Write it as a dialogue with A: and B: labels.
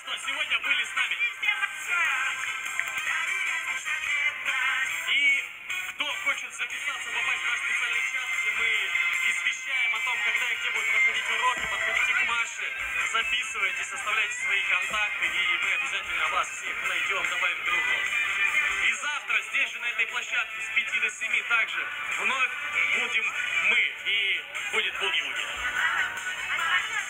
A: что сегодня были с нами. И кто хочет записаться, попасть в наш специальный чат, где мы извещаем о том, когда и где будут проходить уроки, подходите к Маше, записывайтесь, оставляйте свои контакты, и мы обязательно вас всех найдем, добавим к другу. И завтра здесь же, на этой площадке, с 5 до 7 также вновь будем мы, и будет буги-вуги.